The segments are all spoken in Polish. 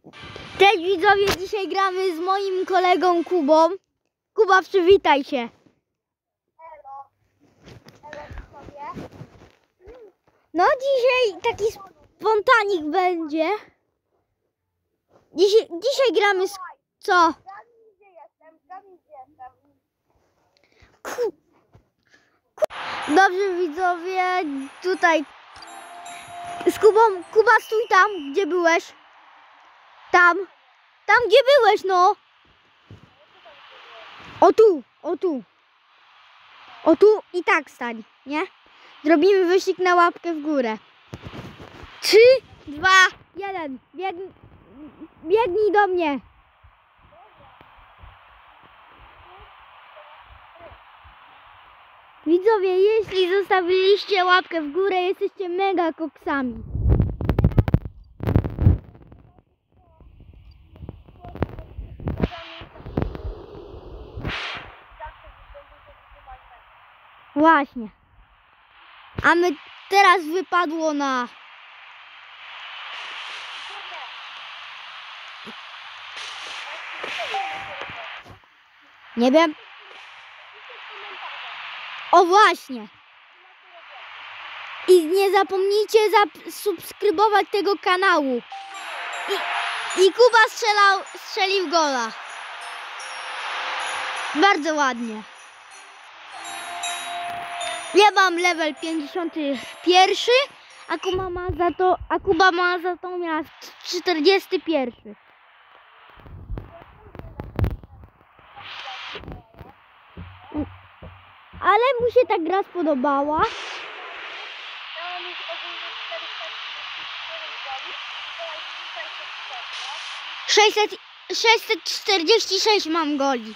Cześć widzowie, dzisiaj gramy z moim kolegą Kubą. Kuba, przywitaj się. Elo. Elo widzowie. No dzisiaj taki spontanik będzie. Dzisiaj gramy z... Co? Gdzie jestem? Dobrze widzowie, tutaj z Kubą. Kuba, stój tam, gdzie byłeś. Tam gdzie byłeś, no. O tu. O tu i tak stań, nie? Zrobimy wyścig na łapkę w górę. 3, 2, 1. Biegnij do mnie. Widzowie, jeśli zostawiliście łapkę w górę, jesteście mega koksami. Właśnie. A my teraz wypadło na... Nie wiem. O właśnie. I nie zapomnijcie subskrybować tego kanału. I Kuba strzelił gola. Bardzo ładnie. Ja mam level 51, a Kuba ma za to miał 41. Ale mu się ta gra spodobała. 646 mam goli.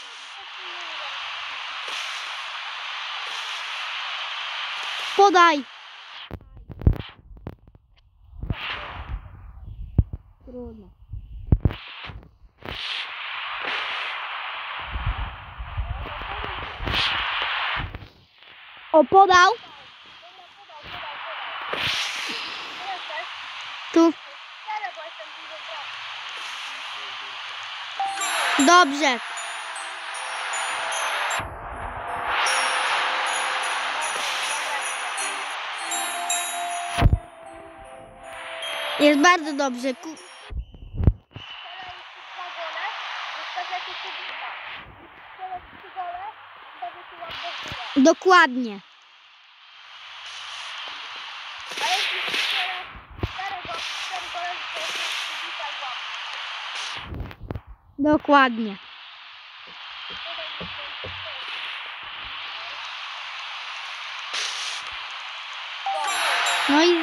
Podaj. Trudno. O, podał. Tu. Dobrze. Jest bardzo dobrze. Dokładnie. Dokładnie. No i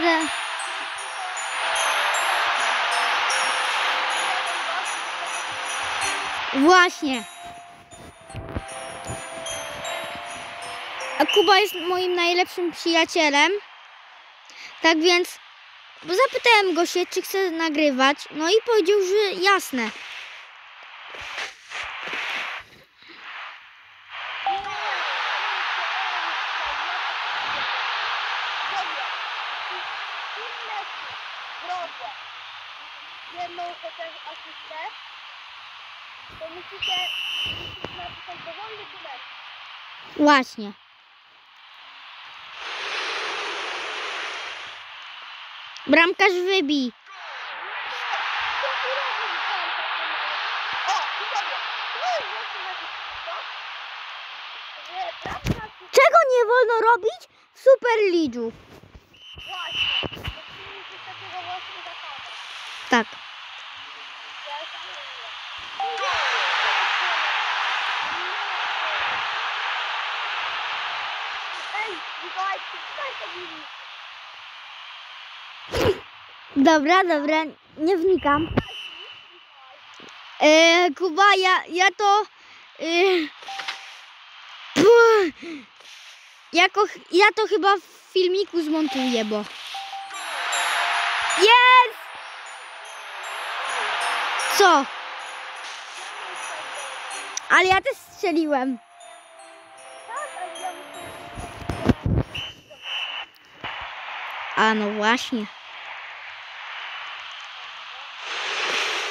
właśnie. A Kuba jest moim najlepszym przyjacielem. Tak więc zapytałem go się, czy chce nagrywać. No i powiedział, że jasne. Jedną chociaż asystę, to musicie napisać dowolny numer. Właśnie. Bramkarz wybij. Czego nie wolno robić w Superliggu? Właśnie. Tak. Dobra, nie wnikam. Kuba, ja to chyba w filmiku zmontuję, bo... Jest! Co? Ale ja też strzeliłem. A no właśnie.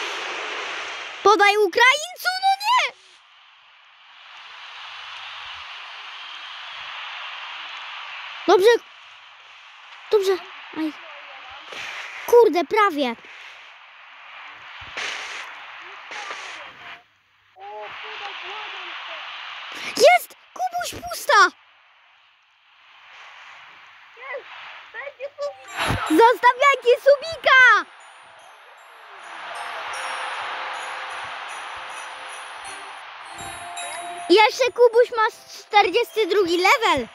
Podaj Ukraińcu, no nie! Dobrze. Dobrze. Aj. Kurde, prawie. O, kurde, błagam cię. Jest! Kubuś pusta! Jest! Będzie tu! Zostawiajcie Subika! Jeszcze Kubuś ma 42 level.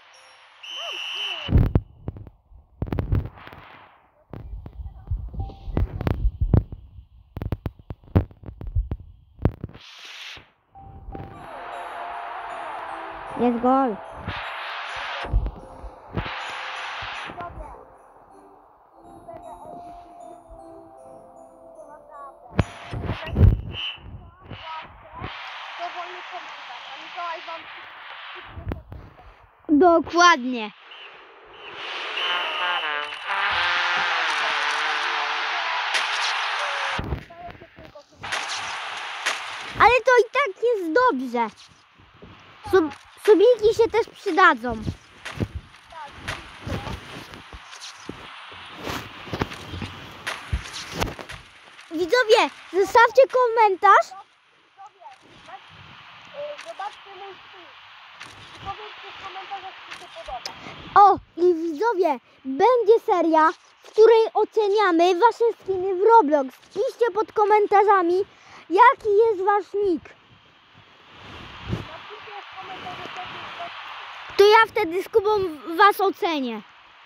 Jest gol. Dowolny komputer, a Mikołaj wam Dokładnie. Ale to i tak jest dobrze. Subiki się też przydadzą. Widzowie, zostawcie komentarz. Zobaczcie mój film. Powiedzcie w komentarzach, czy się podoba. O, i widzowie, będzie seria, w której oceniamy wasze skiny w Roblox. Piszcie pod komentarzami, jaki jest wasz nick. Napiszcie w komentarzach, jaki jest wasz film. To ja wtedy z Kubą was ocenię.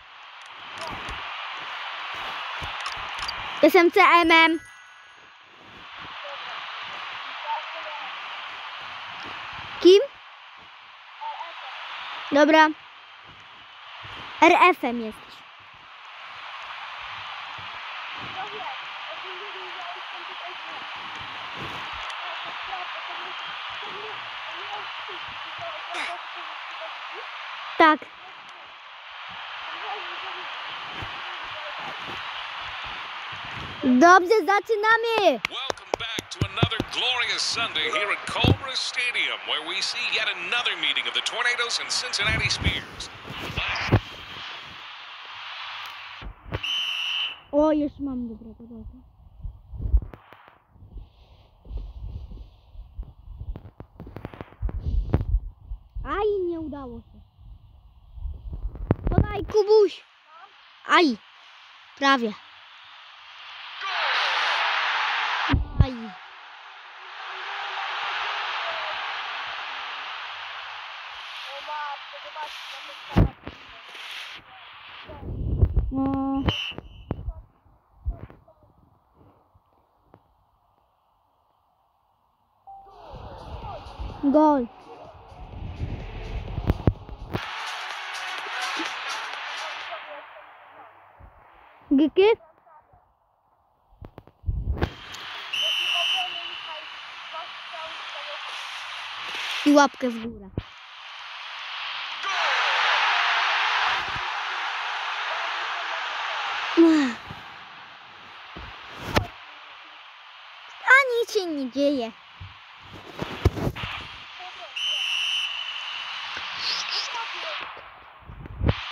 Jestem CM-em. Kim? Dobra. RF-em jesteś. Tak. Dobrze, zaczynamy. Welcome back to another glorious Sunday here at Cobra Stadium, where we see yet another meeting of the Tornadoes and Cincinnati Spears. O, już mam dobrego dobra. Aj, nie udało się. Podaj, Kubuś. Aj, prawie. Aj. O matko, zobaczcie na ten No. Gol. Giki? Jeśli obrony Michał was chciał, to I łapkę w górę. A nic się nie dzieje.